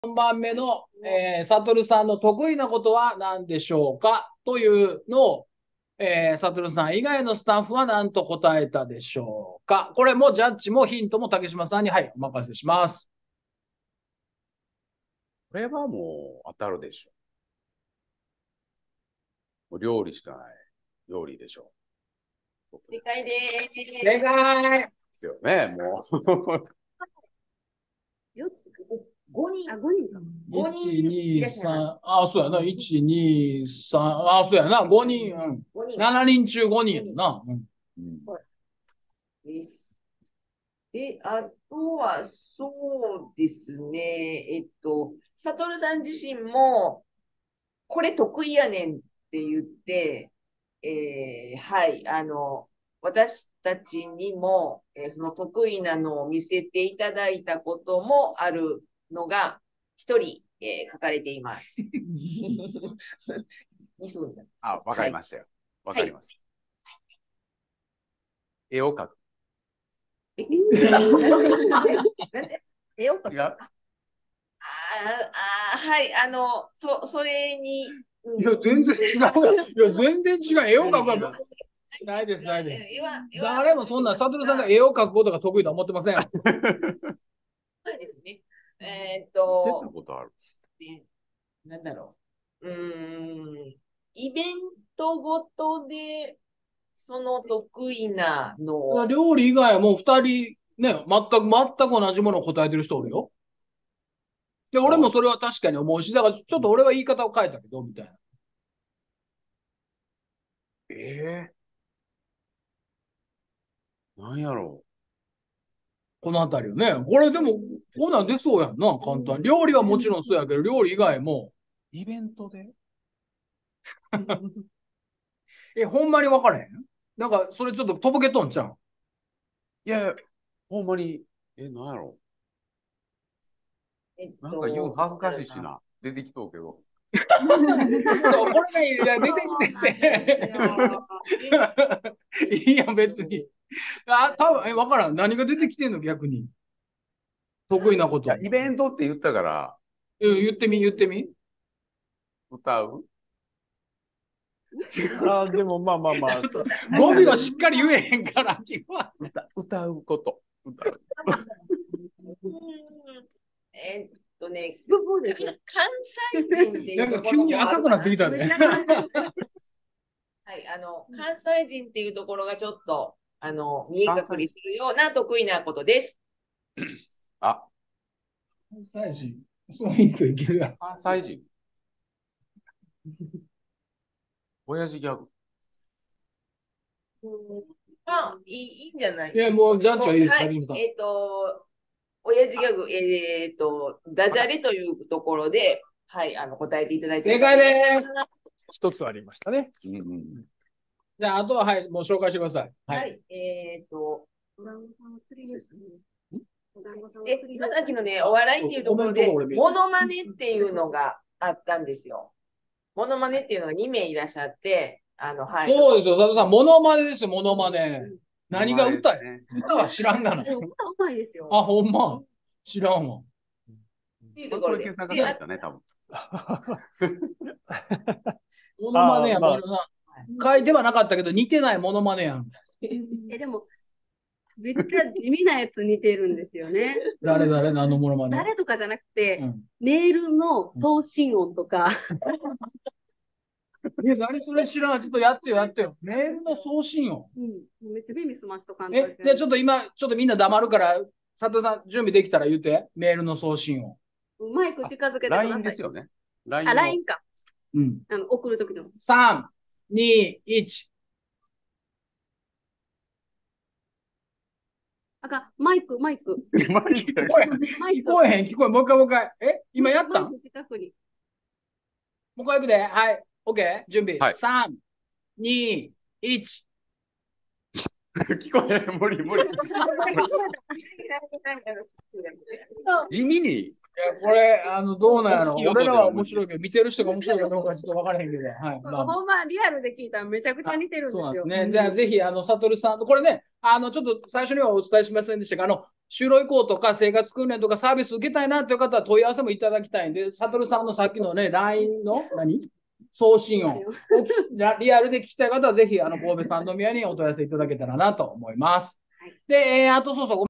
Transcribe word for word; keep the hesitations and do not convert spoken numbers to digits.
よんばんめの、えー、サトルさんの得意なことは何でしょうかというのを、えー、サトルさん以外のスタッフは何と答えたでしょうか。これもジャッジもヒントも竹島さんに、はい、お任せします。 これはもう当たるでしょう。もう料理しかない。料理でしょう。 正解です。正解ですよね、もう。 よっつ、ごにん、あ、ごにんか。 ごにん。いち、に、さん、あ、そうやな。いち、に、さん、あ、そうやな。ごにん。うん、 ごにん。 しちにん中ごにんやな。うんうんはい、です。で、あとは、そうですね。えっと、サトルさん自身も、これ得意やねんって言って、えーはい、あの、私たちにも、えーその得意なのを見せていただいたこともあるのが、一人、えー書かれています。に分だ。 あ、わかりましたよ。わ、はい、かりました。絵を描く。 え、なんで絵を描く。ああ、はい、あの、そ、それに。 うん、いや、全然違うや。いや、全然違う。絵を描くはないです、ないです。誰もそんな、サトルさんが絵を描くことが得意とは思ってません。 そうですね。えー、っと、 見せたことある。 ね、なんだろう。うーん、イベントごとで、その得意なのを。 料理以外はもうふたり、ね、全く、全く同じものを答えてる人おるよ。で、俺もそれは確かに思うし、だからちょっと俺は言い方を変えたけど、みたいな。 ええー、なんやろう。 このあたりよね。これでも、こんなん出そうやんな、簡単。料理はもちろんそうやけど、料理以外も。 イベントでえ、ほんまに分からへん？なんか、それちょっととぼけとんちゃう？ いやいや、ほんまに、え、なんやろう。えっと、なんか言う恥ずかしいしな。出てきとうけど。 そう、これね、いや出てきてて。いいやん、別に。あ、多分、え、分からん。何が出てきてんの、逆に。得意なこと。 いや、イベントって言ったから。 うん、言ってみ、言ってみ。 歌うあでもまあまあまあ。 語尾をしっかり言えへんから、 歌歌うこと。歌う。 えっとね、関西人っていうところ。 急に赤くなってきたね。 はい、あの、関西人っていうところがちょっと、あの、見え隠れするような得意なことです。 あ、 関西人。そういうのいけるやん。 関西人。親父ギャグ。 まあ、いい、いいんじゃない？ いや、もう、ジャッジはいいです。 はい、えっと、親父ギャグ、えっと、ダジャレというところで、はい、あの、答えていただいて。 正解です。 一つありましたね。 うんうん、 じゃあ、あとは、はい、もう紹介してください。 はい、はい、えっと、で、今さっきのね、お笑いっていうところで、モノマネっていうのがあったんですよ。モノマネっていうのがにめいいらっしゃって、あの、はい。 そうですよ、佐藤さん、モノマネですよ、モノマネ。何が歌や、ね、歌は知らんがな。 歌うまいですよ。 あ、ほんま。知らんわ。 っていうところで。 小池さんが書いたね、多分。 モノマネやもんな。書いてはなかったけど、似てないモノマネやん。 え、でも、めっちゃ地味なやつ似てるんですよね。 誰誰何のモノマネ？ 誰とかじゃなくて、うん、メールの送信音とか。 え、何それ知らん。ちょっとやってよ、やってよ。メールの送信音。 うん。めっちゃ耳すましとかんと。 え、じゃあちょっと今、ちょっとみんな黙るから、佐藤さん、準備できたら言って。メールの送信音。 マイク近づけてください。 ライン ですよね。 ライン。あ、ライン か。 うん。 あの送るときの。 さん、に、いち。 あかマイク、マイク。 マイク。聞こえへん、聞こえへん、聞こえもう一回、もう一回。え、今やったん？マイク近くに。もう一回行くで。はい。OK。準備。はい、さん、に、いち。 聞こえへん、無理無理。地味に。 いや、これ、あの、どうなんやろ。俺らは面白いけど、見てる人が面白いかどうかちょっと分からへんけど。はい。 まあ、ほんま、リアルで聞いたらめちゃくちゃ似てるんですよ。 そうなんですね。じゃあ、ぜひ、あの、サトルさん、これね、あの、ちょっと最初にはお伝えしませんでしたが、あの、 就労移行とか生活訓練とかサービス受けたいなという方は問い合わせもいただきたいんで、サトルさんのさっきのね、ライン の何送信音をリアルで聞きたい方はぜひあの神戸三宮にお問い合わせいただけたらなと思います。で、えー、あとそうそう、